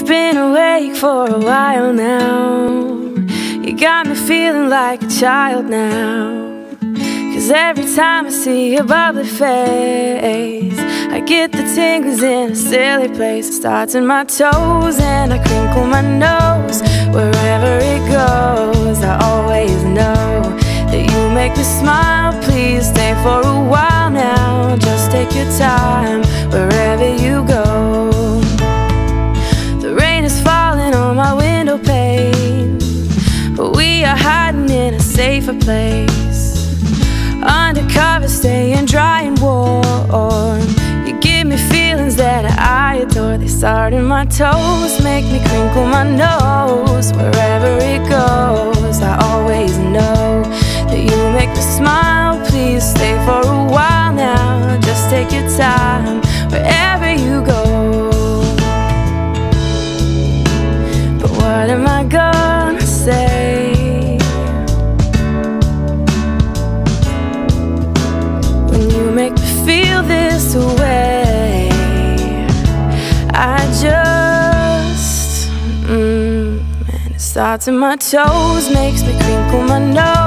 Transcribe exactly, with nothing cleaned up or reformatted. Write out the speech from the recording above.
been awake for a while now. You got me feeling like a child now. Cause every time I see your bubbly face, I get the tingles in a silly place. It starts in my toes and I crinkle my nose. Wherever it goes, I always know that you make me smile. Please stay for a while now. Just take your time wherever you go. The rain is falling on my window pane, but we are hiding in a safer place. Undercover, staying dry and warm. You give me feelings that I adore. They start in my toes, make me crinkle my nose. Wherever it goes, I always know that you make me smile. Please stay for a while now. Just take your time wherever you go. But what am I gonna say make me feel this way? I just, mm, and it starts in my toes, makes me crinkle my nose.